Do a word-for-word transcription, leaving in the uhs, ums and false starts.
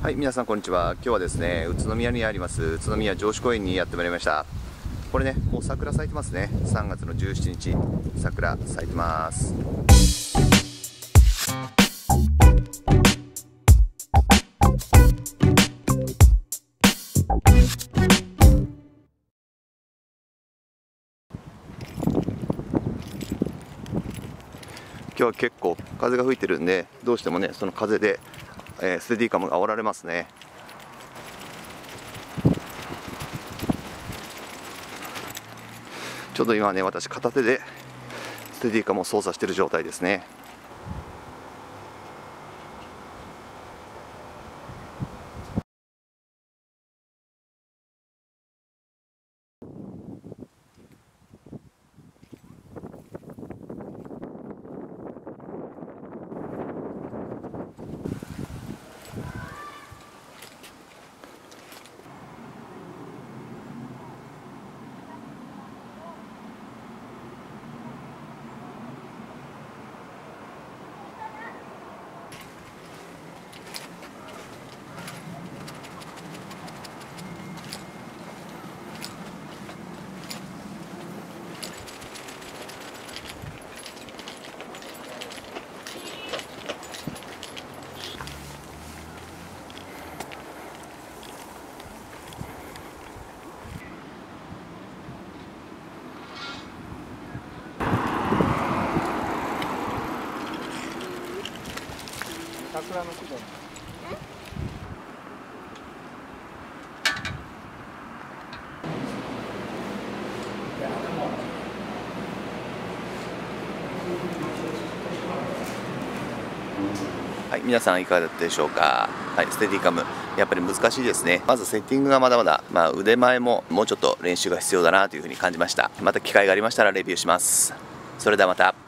はい、皆さんこんにちは。今日はですね、宇都宮にあります宇都宮城址公園にやってまいりました。これね、もう桜咲いてますね。さんがつのじゅうしちにち、桜咲いてます。今日は結構風が吹いてるんで、どうしてもね、その風で、えー、ステディカムが煽られますね。ちょうど今ね、私片手でステディカムを操作している状態ですね。 桜の木だね。 はい、皆さんいかがだったでしょうか。はい、ステディカムやっぱり難しいですね。まずセッティングがまだまだ、まあ、腕前ももうちょっと練習が必要だなというふうに感じました。また機会がありましたらレビューします。それではまた。